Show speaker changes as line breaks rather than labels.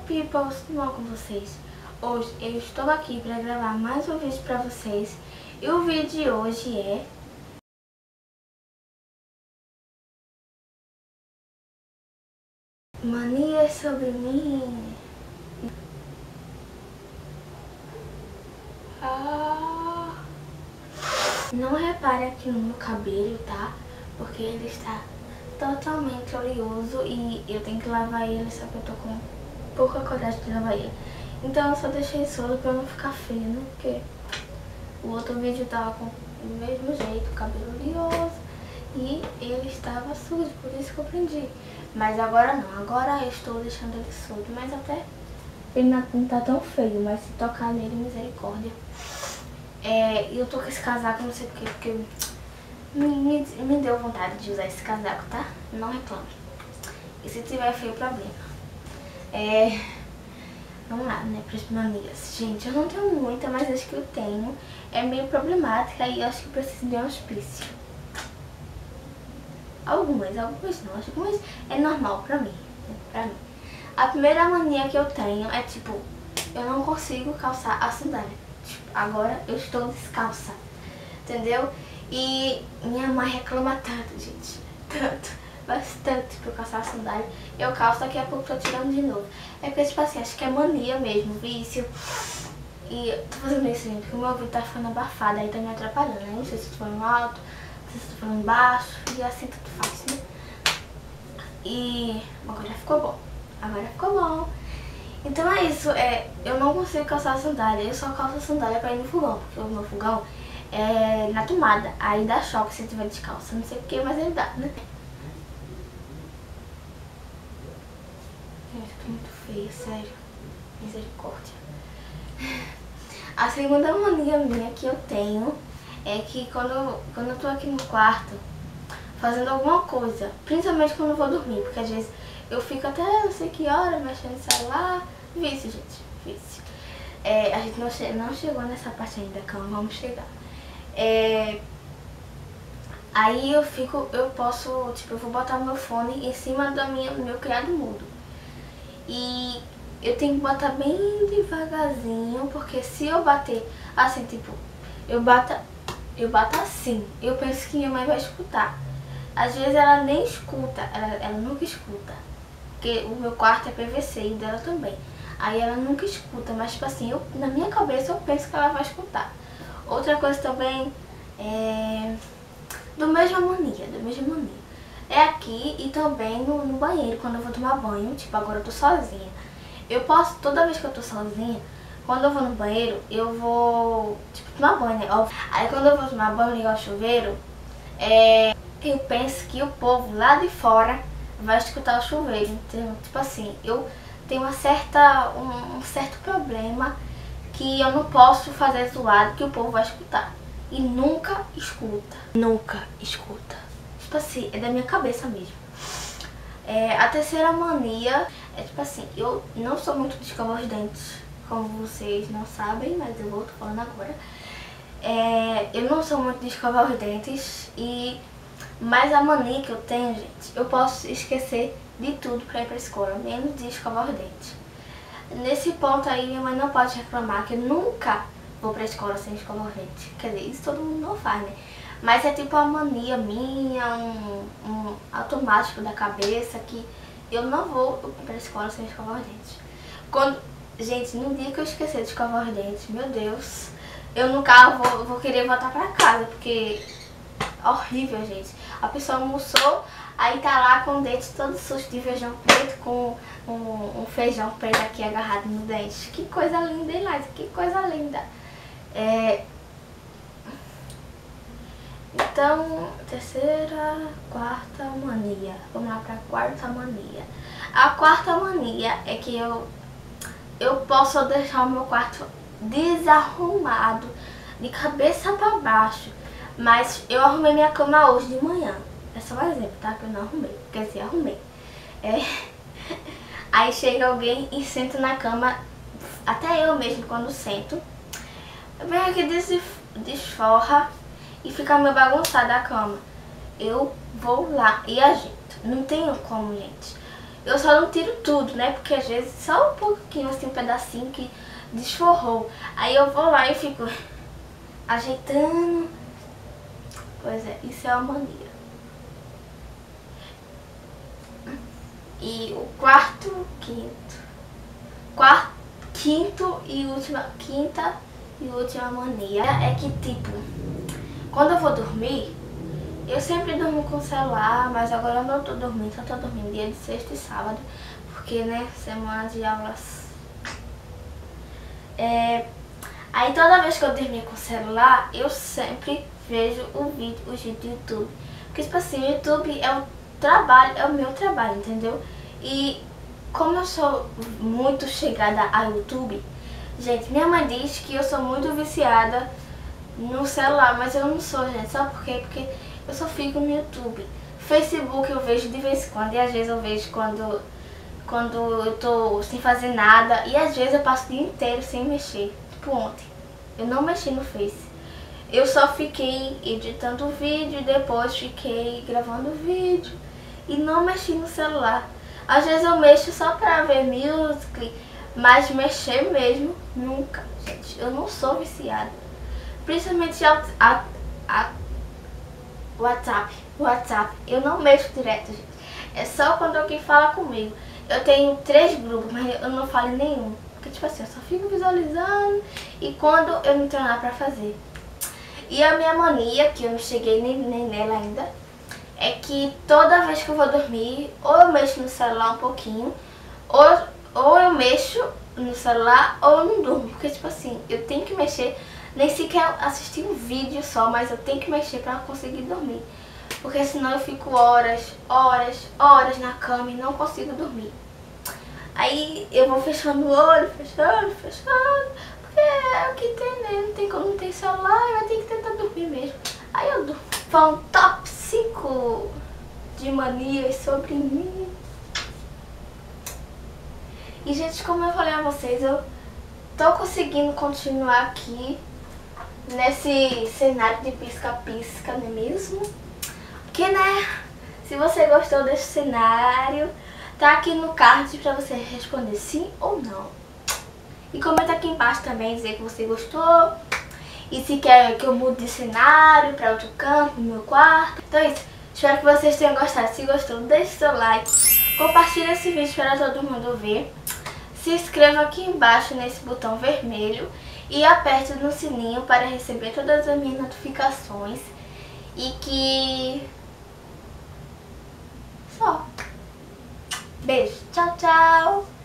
people, tudo bom com vocês? Hoje eu estou aqui para gravar mais um vídeo para vocês. E o vídeo de hoje é manias sobre mim. Não repare aqui no meu cabelo, tá? Porque ele está totalmente oleoso e eu tenho que lavar ele, só que eu tô com pouca coragem de lavar ele. Então eu só deixei solto pra não ficar feio, né? Porque o outro vídeo tava com o mesmo jeito, cabelo oleoso, e ele estava sujo, por isso que eu prendi. Mas agora não, agora eu estou deixando ele solto, mas até ele não tá tão feio, mas se tocar nele, misericórdia. Eu tô com esse casaco, não sei porquê, porque me deu vontade de usar esse casaco, tá? Não reclame. E se tiver feio, problema. Vamos lá, né, para as manias. Gente, eu não tenho muita, mas acho que eu tenho. É meio problemática e eu acho que preciso de um hospício. Algumas não. Algumas é normal pra mim. A primeira mania que eu tenho é, tipo, eu não consigo calçar a sandália. Tipo, agora eu estou descalça, entendeu? E minha mãe reclama tanto, gente. Bastante pra eu calçar a sandália. Eu calço, daqui a pouco tô tirando de novo. É porque, tipo assim, acho que é mania mesmo, vício. E tô fazendo isso, gente, porque o meu ouvido tá ficando abafado, aí tá me atrapalhando, né? Não sei se eu tô falando alto, não sei se eu tô falando baixo, e assim tudo faz, né? E agora ficou bom. Então é isso, eu não consigo calçar a sandália, eu só calço a sandália pra ir no fogão, porque o meu fogão é na tomada, aí dá choque se eu tiver descalça, não sei porquê, mas ele dá, né? Gente, eu tô muito feia, sério, misericórdia. A segunda mania minha que eu tenho é que quando eu tô aqui no quarto fazendo alguma coisa, principalmente quando eu vou dormir, porque às vezes eu fico até não sei que hora mexendo no celular. Vício, gente, vício. A gente não chegou nessa parte ainda, calma, vamos chegar. Aí eu posso, tipo, eu vou botar o meu fone em cima do meu criado mudo. E eu tenho que botar bem devagarzinho, porque se eu bater assim, tipo, eu bato assim, eu penso que minha mãe vai escutar. Às vezes ela nem escuta, ela nunca escuta. Porque o meu quarto é PVC e o dela também. Aí ela nunca escuta, mas tipo assim, na minha cabeça eu penso que ela vai escutar. Outra coisa também do mesma mania. É aqui e também no banheiro, quando eu vou tomar banho, tipo, agora eu tô sozinha. Eu posso, toda vez que eu tô sozinha, quando eu vou no banheiro, eu vou, tipo, tomar banho, né? Aí quando eu vou tomar banho, ligar o chuveiro, eu penso que o povo lá de fora vai escutar o chuveiro, então, tipo assim, eu tenho um certo problema que eu não posso fazer zoado que o povo vai escutar. E nunca escuta. Tipo assim, é da minha cabeça mesmo. A terceira mania é, tipo assim, eu não sou muito de escovar os dentes, como vocês não sabem, mas eu vou falando agora. Eu não sou muito de escovar os dentes, mas a mania que eu tenho, gente, eu posso esquecer de tudo pra ir pra escola, menos de escovar os dentes. Nesse ponto aí, minha mãe não pode reclamar que eu nunca vou pra escola sem escovar os dentes. Quer dizer, isso todo mundo não faz, né? Mas é tipo uma mania minha, um automático da cabeça, que eu não vou pra escola sem escovar os dentes. Gente, no dia que eu esquecer de escovar os dentes, meu Deus, eu no carro vou querer voltar pra casa, porque horrível, gente. A pessoa almoçou, aí tá lá com o dente todo sujo de feijão preto, com um feijão preto aqui agarrado no dente. Que coisa linda, hein, Laís? Que coisa linda. Então, terceira, quarta mania. Vamos lá pra quarta mania. A quarta mania é que eu posso deixar o meu quarto desarrumado, de cabeça pra baixo. Mas eu arrumei minha cama hoje de manhã. É só um exemplo, tá? Que eu não arrumei. Quer dizer, arrumei. Aí chega alguém e senta na cama. Até eu mesmo, quando sento, eu venho aqui desforra e fica meio bagunçada a cama. Eu vou lá e ajeito. Não tenho como, gente. Eu só não tiro tudo, né? Porque às vezes só um pouquinho, assim, um pedacinho que desforrou. Aí eu vou lá e fico ajeitando. Pois é, isso é uma mania. E o quinta e última mania é que, tipo, quando eu vou dormir, eu sempre durmo com o celular, mas agora eu não tô dormindo, só tô dormindo dia de sexta e sábado, porque, né, semana de aulas. Aí toda vez que eu dormir com o celular, eu sempre vejo os vídeos do YouTube. Porque, tipo assim, o YouTube é o meu trabalho, entendeu? E como eu sou muito chegada a YouTube, gente, minha mãe diz que eu sou muito viciada no celular, mas eu não sou, gente. Sabe por quê? Porque eu só fico no YouTube. Facebook eu vejo de vez em quando, e às vezes eu vejo quando eu tô sem fazer nada, e às vezes eu passo o dia inteiro sem mexer. Tipo ontem, eu não mexi no Face. Eu só fiquei editando o vídeo e depois fiquei gravando o vídeo e não mexi no celular. Às vezes eu mexo só pra ver music, mas mexer mesmo, nunca, gente. Eu não sou viciada. Principalmente WhatsApp. Eu não mexo direto, gente. É só quando alguém fala comigo. Eu tenho 3 grupos, mas eu não falo em nenhum. Porque, tipo assim, eu só fico visualizando e quando eu não tenho nada pra fazer. E a minha mania, que eu não cheguei nem nela ainda, é que toda vez que eu vou dormir, ou eu mexo no celular um pouquinho, ou eu mexo no celular, ou eu não durmo. Porque, tipo assim, eu tenho que mexer, nem sequer assistir um vídeo só, mas eu tenho que mexer pra conseguir dormir. Porque senão eu fico horas na cama e não consigo dormir. Aí eu vou fechando o olho, fechando, porque é o que tem, né? Não tem como, não tem celular, eu tenho que tentar dormir mesmo. Aí eu durmo. Foi um top 5 de manias sobre mim. E, gente, como eu falei a vocês, eu tô conseguindo continuar aqui nesse cenário de pisca-pisca, não é mesmo? Porque, né, se você gostou desse cenário, tá aqui no card pra você responder sim ou não. E comenta aqui embaixo também, dizer que você gostou. E se quer que eu mude de cenário pra outro canto, no meu quarto. Então é isso. Espero que vocês tenham gostado. Se gostou, deixe seu like. Compartilhe esse vídeo para todo mundo ver. Se inscreva aqui embaixo nesse botão vermelho. E aperte no sininho para receber todas as minhas notificações. E que... só. Beijo. Tchau, tchau.